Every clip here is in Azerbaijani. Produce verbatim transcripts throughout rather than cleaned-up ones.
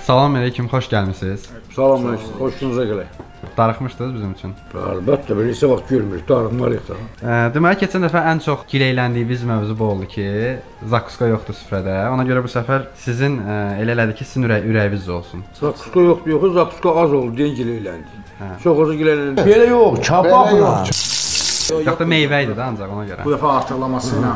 Salam aleyküm, xoş gəlmisiniz. Salam aleyküm, xoşunuza gələk. Darıxmışdınız bizim üçün. Əlbəttə, belə isə vaxt görmürük, darıxmalıyıq da. Deməli, keçən dəfə ən çox giləyləndiyimiz mövzu bu oldu ki, Zakuska yoxdur süfrədə. Ona görə bu səfər sizin elə elədi ki, sizin ürək, ürəyiniz olsun. Zakuska yoxdur, yoxdur, Zakuska az oldu, deyə giləyləndik. Çox olsa giləyləndik. Belə yox, çapaqla. Yox da meyvə idi də ancaq ona görə. Bu dəfə artırlaması ilə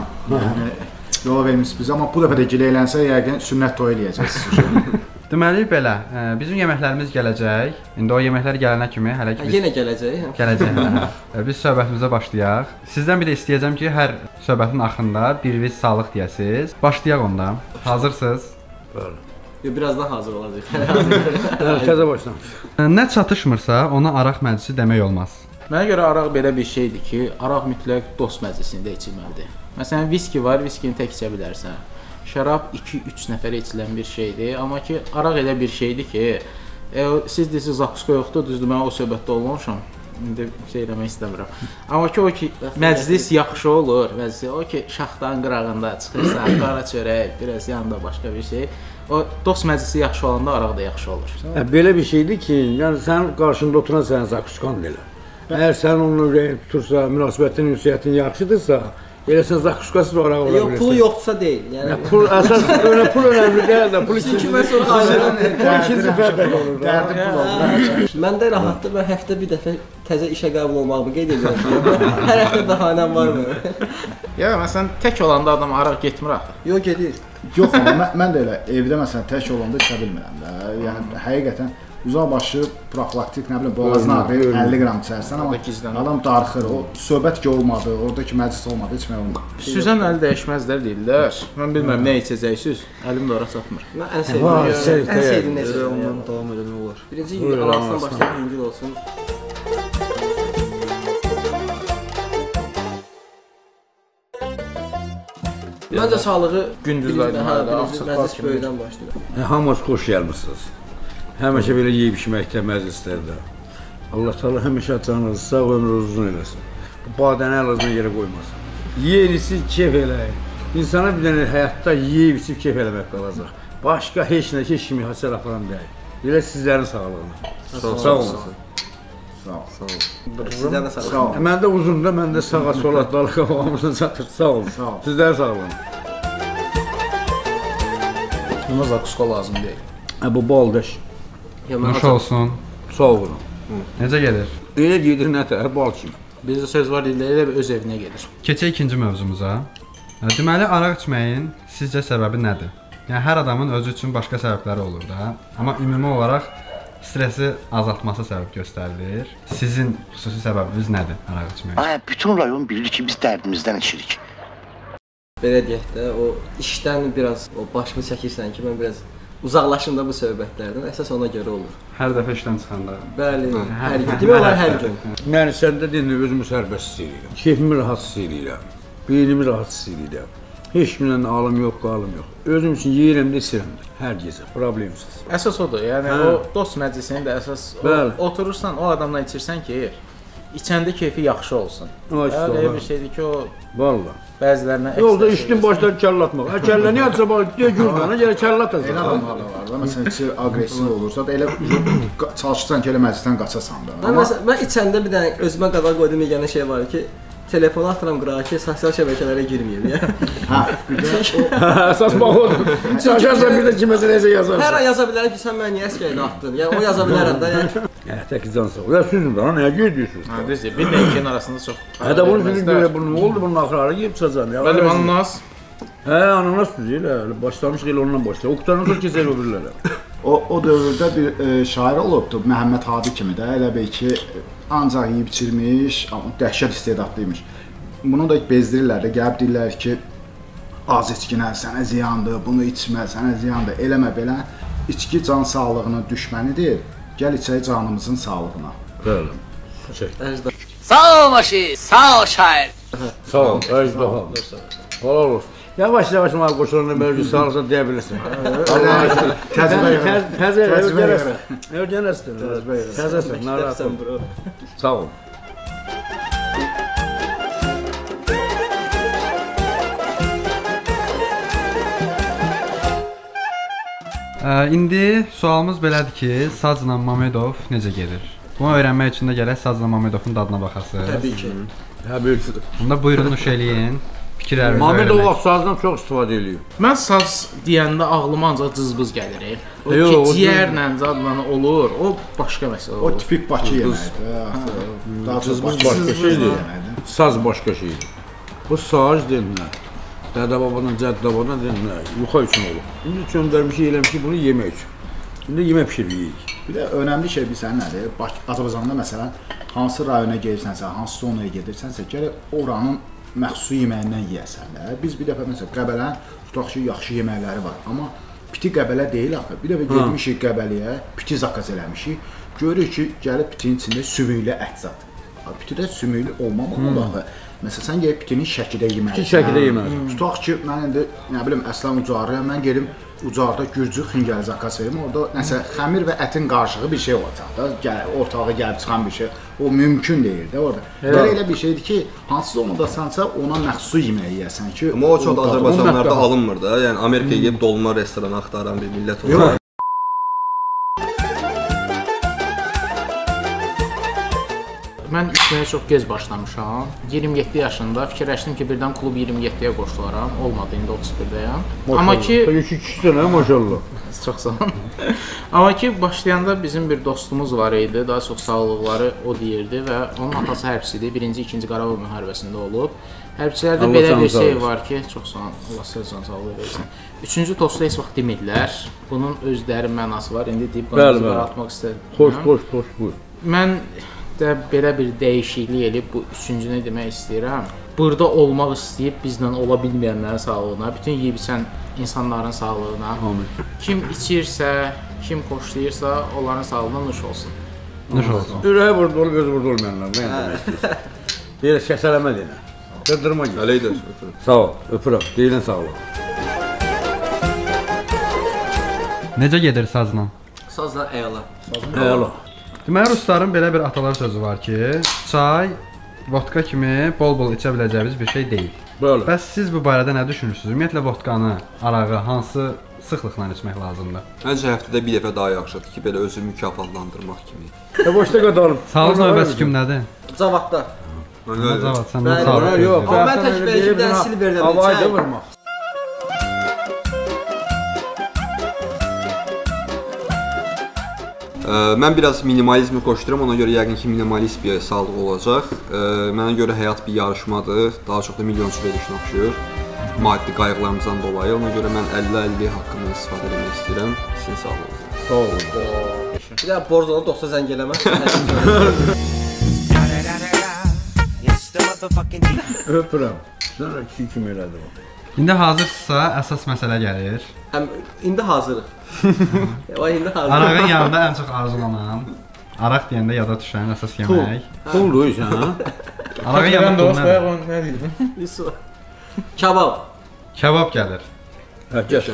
yola vermişsiniz biz, amma bu dəfə də giləylənsə, yəqin sünnət toyu eləyəcəksiniz. Deməli belə, bizim yeməklərimiz gələcək. İndi o yeməklər gələnə kimi hələ ki biz... Yenə gələcək. Gələcək. Biz söhbətimizə başlayaq. Sizdən bir də istəyəcəm ki, hər söhbətin axırında bir biz sağlıq deyəsiniz. Başlayaq ondan. Hazırsınız? Bəli. Birazdan hazır olacaq. Təzə başlamış. Nə çatışmırsa, ona araq məclisi demək olmaz. Mənə görə araq belə bir şeydir ki, araq mütləq dost məclisində içilməlidir. Məsələn, viski var, viskini tək içə bilərsən. Şərab iki üç nəfərə içilən bir şeydir, amma ki, araq elə bir şeydir ki, e, siz deyirsiniz, Zakuska yoxdur, düzdür, mən o söhbətdə olmamışam, indi şey eləmək istəmirəm. Amma ki, o ki, məclis yaxşı olur, məclis, o ki, şaxtanın qırağında çıxırsan, qara çörək, biraz yanında başqa bir şey, o dost məclisi yaxşı olanda araq da yaxşı olur. Hə, belə bir şeydir ki, yəni sən qarşında oturan sənin Zakuskan elə. Əgər sənin onunla ürəyin tutursa, münasibətin, ünsiyyətin yaxşıdırsa, elə sən Zakuskasız araq ola bilirsən. Yox, pulu yoxdursa deyil. Yəni pul əsas önə pul önəmli deyil də, pul ikinci ikinci fərq olur. Dərdi pul olur. Məndə rahatdır, mən həftə bir dəfə təzə işə qəbul olmağımı qeyd edirəm. Hər həftə bəhanəm varmı? Ya məsələn, tək olanda adam araq getmir axı. Yox, gedir. Yox, amma mən də elə evdə məsələn tək olanda içə bilmirəm də. Yəni həqiqətən uzaqbaşı profilaktik, nə bilim, boğazına ağrıyır, əlli qram içərsən, amma adam darıxır, o söhbət ki olmadı, oradakı məclis olmadı, içmək olmadı. Süzən əli dəyişməzlər deyirlər. Mən bilmirəm nə içəcəksiniz, əlim də ora çatmır. Mən ən sevdiyim, ən sevdiyim necə ondan davam eləmək olar. Birinci anasından başlayıb yüngül olsun. Məncə sağlığı gündüzlərdə məclis böyüdən başlayır. Hamınız xoş gəlmisiniz. Həmişə belə yeyib içməkdə məclislərdə. Allah Teala həmişə canınızı sağ, ömrünüzü uzun eləsin. Bu badəni əl-azına yerə qoymasın. Yeyinizi keyf eləyin. İnsana bir dənə həyatda yeyib içib keyf eləmək qalacaq. Başqa heç nə, heç kimi hasar aparan deyil. Belə sizlərin sağlığına. Sağ olun. Sağ ol. Sizdən də sağ olun. Mən də uzunda, mən də sağa, sola, dalıqa havamızdan çatır. Sağ olun. Sizlərin sağlığına. Buna Zakuska lazım deyil. Bu baldaş. Nuş olsun. Sağ olun. Necə gedir? Elə gedir, nətər, bal kimi. Bizdə söz var, deyirlər, elə öz evinə gedir. Keçək ikinci mövzumuza. Deməli, araq içməyin sizcə səbəbi nədir? Yəni, hər adamın özü üçün başqa səbəbləri olur da. Amma ümumi olaraq stresi azaltması səbəb göstərilir. Sizin xüsusi səbəbiniz nədir araq içməyin? Ay, bütün rayon bilir ki, biz dərdimizdən içirik. Belə deyək də, o işdən biraz o başımı çəkirsən ki, mən biraz uzaqlaşım da bu söhbətlərdən, əsas ona görə olur. Hər dəfə işdən çıxanda. Bəli, hər gün. Demək olar hər gün. Yəni səndə deyil, özümü sərbəst hiss edirəm. Keyfimi rahat hiss edirəm. Beynimi rahat hiss edirəm. Heç kimdən alım yox, qalım yox. Özüm üçün yeyirəm də içirəm də. Hər gecə, problemsiz. Əsas odur, yəni o dost məclisində əsas oturursan, o adamla içirsən ki, içəndə keyfi yaxşı olsun. Elə bir şeydir ki, o valla bəzilərinə yolda içdin başladı kəllatmaq. Hə kəllə niyə atsa bax, deyə gürmənə gələ kəllat atsa. Elə adamlar da var da, məsələn, içi aqressiv olursa da elə çalışırsan ki, elə məclisdən qaçasan da. Mən məsələn, mən içəndə bir dənə özümə qadar qoydum yeganə şey var ki, telefonu atıram qırağa ki, sosial şəbəkələrə girməyim. Hə, əsas bax odur. Çalışarsan bir də kiməsə necə yazarsan. Hər an yaza bilərəm ki, sən mənə niyə əskəydə atdın? Yəni, o yaza bilərəm də, yəni. Hə, təki can sağ ol. Ya süzün da, nəyə gediyorsunuz? Hə, düzdür, bir də ikinin arasında çox. Hə, də bunun sözü görə, bunun nə oldu, bunun axırları yiyib çıxacaq. Bəli, ananas. Hə, ananas düzü elə, başlamışıq elə ondan başlayaq. Oqtarını sonra keçək o birilərə. O, o dövrdə bir e, şair olubdu, Məhəmməd Hadi kimi də, elə bil ki, ancaq yiyib içirmiş, amma dəhşət istedadlıymış. Bunu da bezdirirlər də, gəlib deyirlər ki, az içkinə, sənə ziyandır, bunu içmə, sənə ziyandır, eləmə belə. İçki can sağlığının düşmənidir, gəl içək canımızın sağlığına. Bəli, çək. Sağ ol Maşi, sağ ol şair. Sağ ol, əjdaha. Halal olsun. Yavaş yavaş mənə qoşulanda mövcud sağlıqsa deyə bilirsin. Təcrübə görə. Təzə, öyrənəsin. Öyrənəsin. Təzəsin, narahat ol. Sağ ol. Ə, indi sualımız belədir ki, Sazla Mamedov necə gedir? Bunu öyrənmək üçün də gərək Sazla Mamedovun dadına baxasınız. Təbii ki. Təbii ki. Bunda buyurun nuş eləyin. Fikirlərinizi Mamedov öyrənək. sazdan çox istifadə eləyir. Mən saz deyəndə ağlıma ancaq cızbız gəlir. O Yox, ki, o ciyərlə, zadla olur, o başqa məsələ O olur. tipik Bakı yeməyidir. Daha çox Cızbız Bakı başqa şeydir. yeməyidir. Saz başqa şeydir. Bu saz deyilmə. Dədə babadan, cədd babadan deyilmə. Yuxa üçün olur. İndi göndərmişik eləmişik bunu yemək üçün. İndi yemək pişiririk. Bir də önəmli şey bilirsən nədir? Bakı Azərbaycanda məsələn hansı rayona gedirsənsə, hansı zonaya gedirsənsə, gərək oranın məxsus yeməyindən yeyəsən də. Biz bir dəfə məsələn Qəbələnin tutaq ki, yaxşı yeməkləri var, amma piti Qəbələ deyil axı. Bir dəfə getmişik Qəbəliyə, piti zakaz eləmişik. Görürük ki, gəlib pitin içində sümüklü ət zad. Pitidə sümüklü olmamalıdır axı. Məsələn, sən gəlib pitinin şəkidə yeməlisən. Piti şəkidə yeməlisən. Tutaq ki, mən indi nə bilim Əslan Ucarıyam, mən gedim Ucarda gürcü xingəli zakaz verim. Orada nəsə xəmir və ətin qarışığı bir şey olacaq da. Gəl, ortağa gəlib çıxan bir şey. O mümkün deyil də orada. Belə elə bir şeydir ki, hansı zonadasansa ona məxsus yemək yeyəsən ki, amma o çox Azərbaycanlarda alınmır da. Yəni Amerikaya gedib dolma restoranı axtaran bir millət olur. Mən içməyə çox gec başlamışam. iyirmi yeddi yaşında fikirləşdim ki, birdən klub iyirmi yeddiyə qoşularam. Olmadı, indi otuz birdəyəm. Amma ki, iki kişisən ha, maşallah. Çox sağ olun. Amma ki, başlayanda bizim bir dostumuz var idi. Daha çox sağlıqları o deyirdi və onun atası hərbçidir. Birinci, ikinci Qarabağ müharibəsində olub. Hərbçilərdə belə bir şey var ki, çox sağ olun. Allah sizə can sağlığı versin. Üçüncü tostu heç vaxt demirlər. Bunun özləri mənası var. İndi deyib qanınızı atmaq istədim. Xoş, xoş, xoş buyur. Mən də belə bir dəyişiklik elib bu üçüncünü demək istəyirəm. Burada olmaq istəyib bizlə ola bilməyənlərin sağlığına, bütün yeyib içən insanların sağlığına. Amin. Kim içirsə, kim xoşlayırsa, onların sağlığına nuş olsun. Nuş olsun. Ürəyi burada olub, özü burada olmayanlar. Mən demək istəyirəm. Deyir, kəsələmə deyilən. Qırdırma gel. Əleydir. Sağ ol, öpürəm. Deyilən sağ ol. Necə gedir Sazla? Sazla əla. Əla. Deməli, rusların belə bir atalar sözü var ki, çay, vodka kimi bol-bol içə biləcəyimiz bir şey deyil. Böyle. Bəs siz bu barədə nə düşünürsünüz? Ümumiyyətlə vodkanı, arağı hansı sıxlıqla içmək lazımdır? Məncə həftədə bir dəfə daha yaxşıdır ki, belə özü mükafatlandırmaq kimi. Ya boşda qatalım. Sağlıq növbəsi kimdədir? Cavadda. Cavad, səndən Bəli, sağlıq. Yox, yox. Amma mən tək belki bir dənə sil verirəm. Havayda vurmaq. Mən biraz minimalizmi xoşlayıram, ona görə yəqin ki, minimalist bir sağlıq olacaq. Mənə görə həyat bir yarışmadır, daha çox da milyonçu verilişinə oxşuyur. Maddi qayğılarımızdan dolayı, ona görə mən əlli əlli haqqında istifadə etmək istəyirəm. Sizin sağlığınız. Sağ olun. Bir də borcunu dosta zəng eləmə. Öpürəm. Sonra iki kimi elədi o. İndi hazırsınızsa əsas məsələ gəlir. Həm indi hazırıq. Vay indi hazırıq. Arağın yanında ən çox arzulanan, araq deyəndə yada düşən əsas yemək. Puldur sən, ha? Arağın yanında pul nədir? Nə deyirəm? Yusuf. Kabab. Kebab gəlir. Hə, gəl.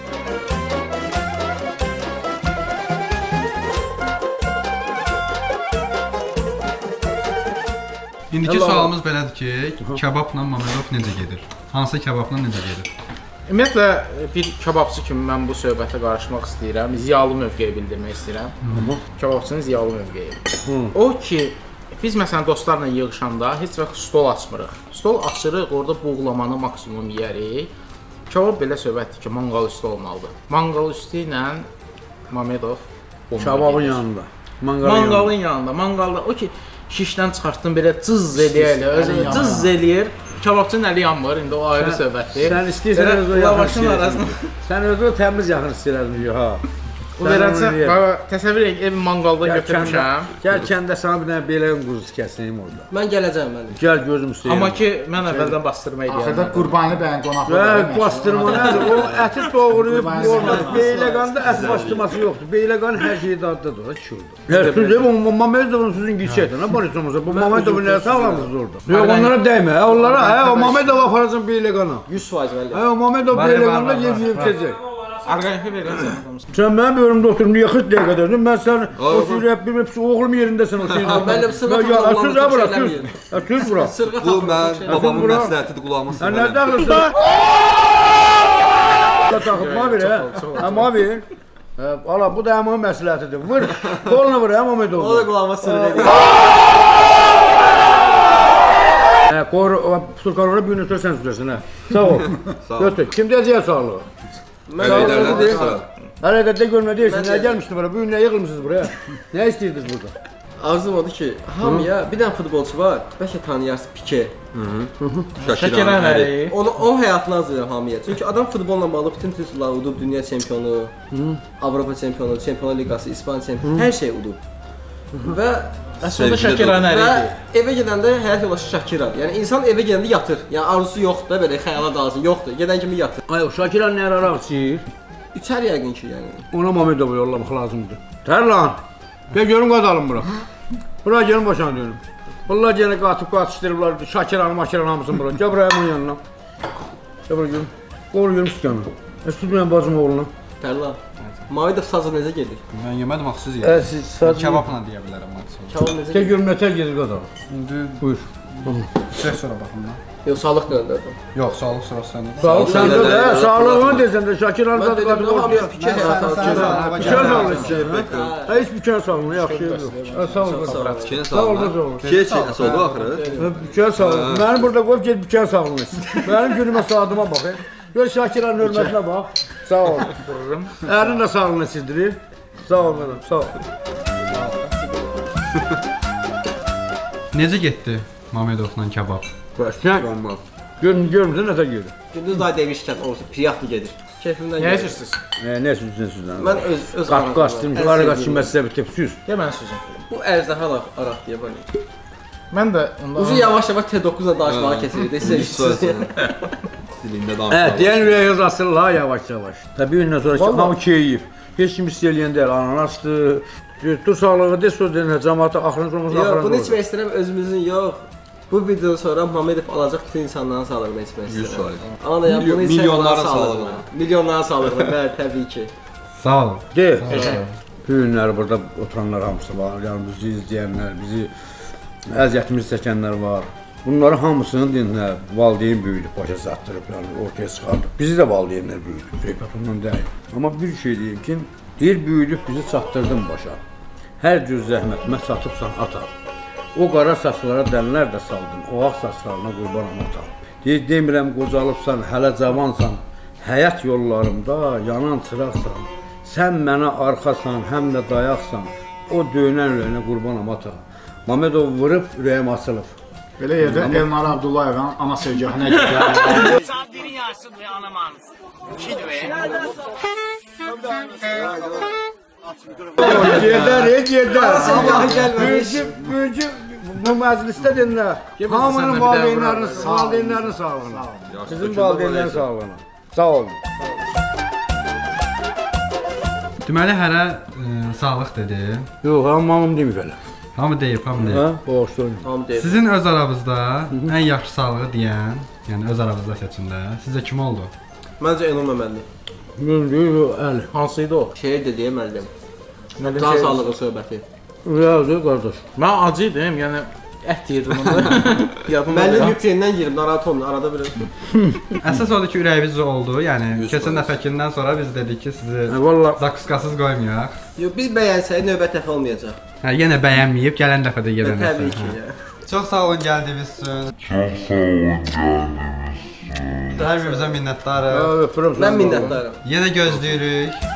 İndiki sualımız belədir ki, kebabla Mamedov necə gedir? Hansı kebabla necə gedir? Ümumiyyətlə bir kebabçı kimi mən bu söhbətə qarışmaq istəyirəm. Ziyalı mövqeyi bildirmək istəyirəm. Kebabçının ziyalı mövqeyi. O ki, biz məsələn dostlarla yığışanda heç vaxt stol açmırıq. Stol açırıq, orada buğlamanı maksimum yeyərik. Kebab belə söhbətdir ki, manqal üstü olmalıdır. Manqal üstü ilə Mamedov Kebabın yanında. Manqalın yanında. Manqalda o ki, şişdən çıxartdın belə cız eləyir, özü cız eləyir. Kebabçının əli yanmır, indi o ayrı söhbətdir. Sən istəyirsən özü yaxın istəyirsən. Sən özü təmiz yaxın istəyirsən, ha. O verənsə, təsəvvür edin, ev manqalda götürmüşəm. Gəl kəndə sana bir dənə belə quzusu kəsəyim orada. Mən gələcəm mən. Gəl gözüm istəyirəm. Amma ki, mən əvvəldən bastırma edirəm. Axırda Qurbani bəyin qonaqları. Hə, bastırma nədir? O əti doğrayıb olmaz. Beyləqanda ət bastırması yoxdur. Beyləqan hər şeyi dadlıdır, çürdür. Hər sözü bu Mamedovun sözün geçəcəkdir. Nə barışmamıza? Bu Mamedovun nə sağlamız orada? Yox, onlara dəymə. Onlara, hə, o Mamedov aparacaq Beyləqana. yüz faiz bəli. Hə, o Mamedov Beyləqanda yeyib içəcək. Arqayıfı verəcəm. Sən mənim bölümdə oturumda yaxın dəqiqədərdin. Mən sən o sürəbbim hepsi oğlum yerindəsən o şeyin. Mən də sırğa Söz ha bura, söz. Söz bura. Bu mən babamın məsləhətidir, qulağıma Sən sığmır. nə dağılırsan? Taxıb ma ver, hə? Ha ma ver. Hə, ala bu da həmin məsləhətidir. Vur, qolunu vur, həmin Məmmədov. O da qulağıma sırrı edir. Hə, qoru, Turkanora bir nötr sən süzəsin, hə. Sağ ol. Götür. Kim deyəcək sağlığı? Mən öyle deyim. Hələ də də görmə deyirsən, nə gəlmişdi bura? Bu gün nə yığılmışsınız buraya? Nə istəyirdiniz burada? Arzum odur ki, hamıya bir dənə futbolçu var, bəlkə tanıyarsın Pike. Şəkirən Əli. Onu o həyatını hazırlayır hamıya. Çünki adam futbolla bağlı bütün titulları udub, dünya çempionu, Avropa çempionu, Çempionlar Liqası, İspaniya çempionu, hər şey udub. Və Əslində Şəkirən Əli və idi. evə gedəndə həyat yoldaşı Şakira. Yəni insan evə gedəndə yatır. Yəni arzusu yoxdur da belə xəyala dalsın, yoxdur. Gedən kimi yatır. Ay, o Şakirən nə araq içir? İçər yəqin ki, yəni. Ona Məmmədova yollamaq lazımdır. Tərlan, gəl görüm qazalım bura. Bura gəlin başına dönüm. Bunlar yenə qatıb qatışdırırlar, Şakiranı, Makiranı hamısını bura. Gəl buraya bunun yanına. Gəl buraya görüm. Qoru görüm sükanı. Əsud mənim bacım oğluna. Tərlan. Mavi də sazı necə gedir? Mən yemədim axı siz Ə, yediniz. siz saz... Kebabla deyə bilərəm maksimum. Çavul necə Gəl gedir? görüm nətər gedir qazalım. İndi Buyur. çək sonra baxım da. Yox, sağlıq döndürdüm. Yox, sağlıq sırası səndə. Sağ ol, sən də də, sağlığını desən də Şakiranı Mən qatıb dedim, qatıb hamıya ortaya. Pike həyatı hazırlayır. Bükən sağlığı istəyir, hə? Hə, heç bükən sağlığı, yaxşı yox. Hə, sağ ol, sağ ol. Fikrin Sağ ol, sağlığı. sağ ol. Keç oldu axırı. Hə, bükən sağlığı. Mənim burada qoyub get bükən sağlığını istəyir. Mənim günümə saatıma bax, hə? Gör Şakiranın hörmətinə bax. Sağ ol. Ərin də sağlığını istəyir. Sağ ol mənim, sağ ol. Necə getdi Məmmədovla kebab? Bax, sən Bomba. görün, görmüsən nətə gedir. Gündüz day demişkən, orası priyatlı gedir. Keyfimdən Nə gedir. içirsiniz? Nə, nə süzsən süzsən? Mən öz öz qat qaçdım, ən qarı sevdiyim- qaçdım, mən sizə bitib süz. Gəl mən sözüm. Bu ərzəha da araq deyə belə. Mən də onda Ucu yavaş-yavaş T dokuz ilə danışmağa keçirik. Sevgisiz. Dilində Hə, danışma. deyən ürəyə yazasın la yavaş-yavaş. Təbii gündən sonra ki, hamı keyif. Heç kim istəyən deyil, ananasdır. Dur sağlığı de söz deyən cəmaata axırın olmasın, Yox, axırın bunu olmasın. içmək istəyirəm özümüzün yox. Bu videodan sonra Məmmədov alacaq bütün insanların sağlığını içmək yüz istəyirəm. faiz. Amma da yəni bunu içmək Milyonların sağlığına. sağlığına. Milyonların sağlığına, bəli, təbii ki. Sağ olun. De. Bu günlər burada oturanlar hamısı var. Yəni bizi izləyənlər, bizi əziyyətimizi çəkənlər var. Bunların hamısını dinlə valideyn böyüdüb, başa çatdırıb, yəni ortaya çıxardıb. Bizi də valideynlər böyüdüb, söhbət ondan deyil. Amma bir şey deyim ki, deyir böyüdüb bizi çatdırdın başa. Hər cür zəhmətimə çatıbsan ata. O qara saçlara dənlər də saldın, o ağ saçlarına qurbanam ata. Deyir, demirəm qocalıbsan, hələ cavansan, həyat yollarımda yanan çıraqsan. Sən mənə arxasan, həm də dayaqsan, o dönən ürəyinə qurbanam ata. Məmmədov vurub, ürəyim açılıb. Belə yerdə Elnar Abdullayevin ana sevgahına gedir. Sabdirin yarsın ve anamanız. İkidir ve. Gedər, gedər. Sevgahı gəlməmiş. Büyücü, büyücü bu məclisdə dinlə. Hamının valideynlərinin, valideynlərinin sağlığına. Bizim valideynlərin sağlığına. Sağ olun. Deməli hərə ə, sağlıq dedi. Yox, hamamım demir elə. Hamı deyib, hamı deyib. Hə, boşdur. Tamam deyil. Sizin öz aranızda ən yaxşı sağlığı deyən, yəni öz aranızda seçində sizcə kim oldu? Məncə Enon Məmməli. Yox, əli. hansı idi o? Şeir də deyə müəllim. Nə Can deyim? sağlığı söhbəti. Yazır qardaş. Mən acı idim, yəni ət yeyirdim onda. Yadımda Müəllim deyil. Ukraynadan girib, narahat olmayın, arada bir. Əsas odur ki, ürəyimiz oldu. Yəni yüz keçən faiz. dəfəkindən sonra biz dedik ki, sizi Hə, valla zakuskasız qoymayaq. Yox, biz bəyənsək növbət dəfə olmayacaq. Hə, yenə bəyənməyib, gələn dəfə də Təbii gedəndən ki. sonra. ya. Çox sağ olun gəldiyiniz üçün. Çox sağ olun gəldiyiniz üçün. Hər birimizə minnətdarıq. öpürəm. Mən minnətdaram. Yenə gözləyirik.